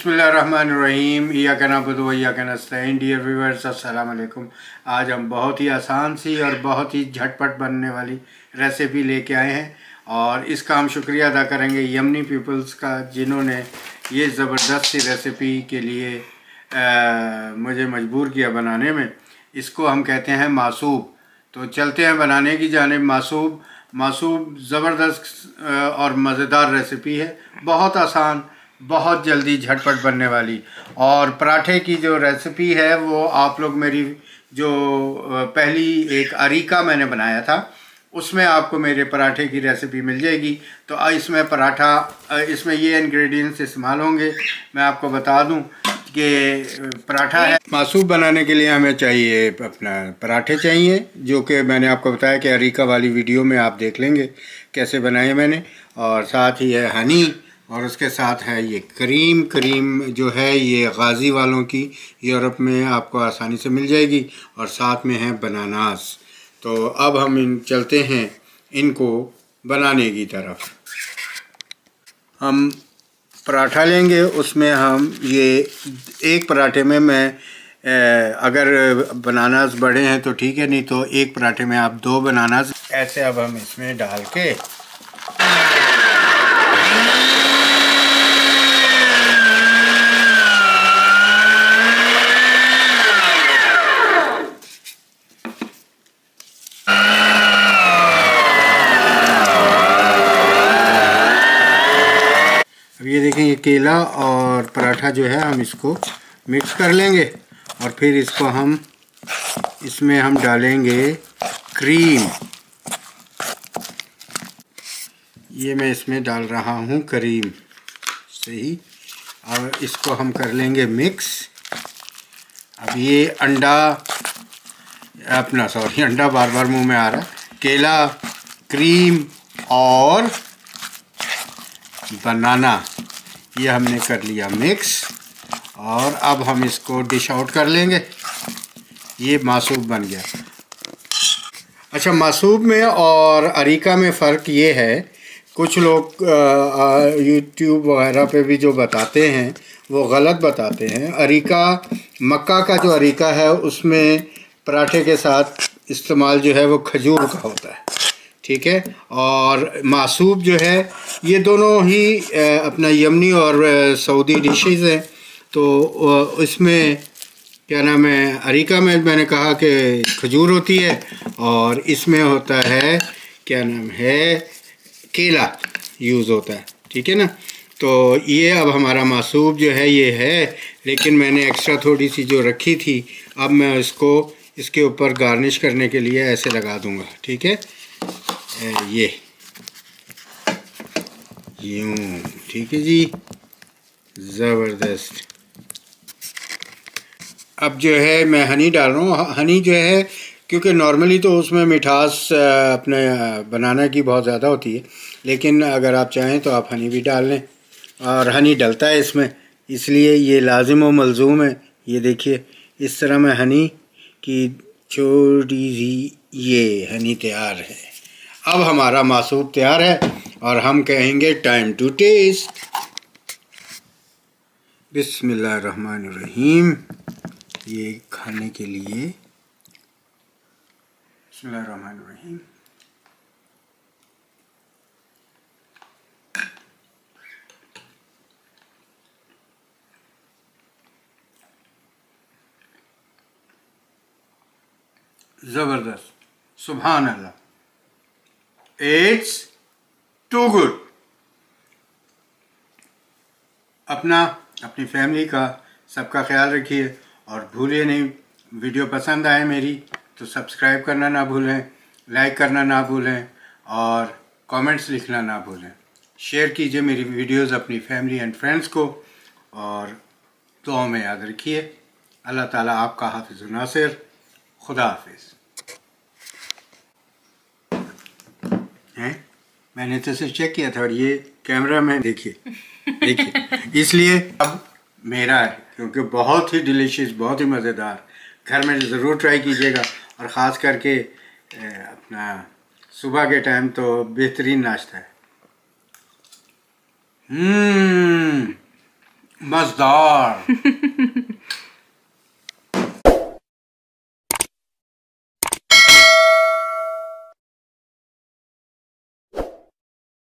बिस्मिल्लाहिर्रहमानिर्रहीम इय्याका नअबुदु व इय्याका नस्तईन। Dear viewers, अस्सलाम वालेकुम। आज हम बहुत ही आसान सी और बहुत ही झटपट बनने वाली रेसिपी लेके आए हैं और इसका हम शुक्रिया अदा करेंगे यमनी पीपल्स का, जिन्होंने ये ज़बरदस्त सी रेसिपी के लिए मुझे मजबूर किया बनाने में। इसको हम कहते हैं मासूब। तो चलते हैं बनाने की जानिब। मासूब ज़बरदस्त और मज़ेदार रेसिपी है, बहुत आसान, बहुत जल्दी झटपट बनने वाली। और पराठे की जो रेसिपी है वो आप लोग मेरी जो पहली एक अरीका मैंने बनाया था उसमें आपको मेरे पराठे की रेसिपी मिल जाएगी। तो इसमें ये इंग्रेडिएंट्स इस्तेमाल होंगे। मैं आपको बता दूं कि पराठा है। मासूब बनाने के लिए हमें चाहिए अपना पराठे चाहिए, जो कि मैंने आपको बताया कि अरीका वाली वीडियो में आप देख लेंगे कैसे बनाए मैंने। और साथ ही है हनी, और उसके साथ है ये क्रीम जो है ये गाजी वालों की, यूरोप में आपको आसानी से मिल जाएगी। और साथ में है बनानास। तो अब हम चलते हैं इनको बनाने की तरफ। हम पराठा लेंगे, उसमें हम ये एक पराठे में मैं अगर बनानास बड़े हैं तो ठीक है, नहीं तो एक पराठे में आप 2 बनानास ऐसे अब हम इसमें डाल के अब ये देखें, ये केला और पराठा जो है हम इसको मिक्स कर लेंगे और फिर इसको इसमें हम डालेंगे क्रीम। ये मैं इसमें डाल रहा हूँ क्रीम, सही। और इसको हम कर लेंगे मिक्स। अब ये अंडा बार बार मुंह में आ रहा है। केला, क्रीम और बनाना, ये हमने कर लिया मिक्स। और अब हम इसको डिश आउट कर लेंगे। ये मासूब बन गया। अच्छा, मासूब में और अरीका में फ़र्क ये है, कुछ लोग यूट्यूब वगैरह पे भी जो बताते हैं वो गलत बताते हैं। अरीका, मक्का का जो अरीका है उसमें पराठे के साथ इस्तेमाल जो है वो खजूर का होता है, ठीक है। और मासूब जो है ये दोनों ही अपना यमनी और सऊदी डिशेज़ हैं। तो इसमें क्या नाम है, अरीका में मैंने कहा कि खजूर होती है और इसमें होता है क्या नाम है, केला यूज़ होता है, ठीक है ना। तो ये अब हमारा मासूब जो है ये है, लेकिन मैंने एक्स्ट्रा थोड़ी सी जो रखी थी, अब मैं इसको इसके ऊपर गार्निश करने के लिए ऐसे लगा दूंगा, ठीक है। ये यूँ, ठीक है जी, ज़बरदस्त। अब जो है मैं हनी डाल रहा हूँ। हनी जो है, क्योंकि नॉर्मली तो उसमें मिठास अपने बनाना की बहुत ज़्यादा होती है, लेकिन अगर आप चाहें तो आप हनी भी डाल लें। और हनी डलता है इसमें, इसलिए ये लाजिम व मलजूम है। ये देखिए, इस तरह मैं हनी की छोटी सी ये हनी तैयार है। अब हमारा मासूब तैयार है और हम कहेंगे टाइम टू टेस्ट। बिस्मिल्लाहिर्रहमानिर्रहीम। ये खाने के लिए बिस्मिल्लाहिर्रहमानिर्रहीम। ज़बरदस्त, सुभान अल्लाह, इट्स टू गुड। अपनी फैमिली का सबका ख्याल रखिए और भूलिए नहीं, वीडियो पसंद आए मेरी तो सब्सक्राइब करना ना भूलें, लाइक करना ना भूलें और कमेंट्स लिखना ना भूलें। शेयर कीजिए मेरी वीडियोस अपनी फैमिली एंड फ्रेंड्स को और दुआ में याद रखिए। अल्लाह ताला आपका हाफिज़ व नासिर। खुदा हाफिज़। मैंने तो सिर्फ चेक किया था और ये कैमरा में देखिए इसलिए अब मेरा है, क्योंकि बहुत ही डिलीशियस, बहुत ही मज़ेदार। घर में ज़रूर ट्राई कीजिएगा और ख़ास करके अपना सुबह के टाइम तो बेहतरीन नाश्ता है। मज़ेदार।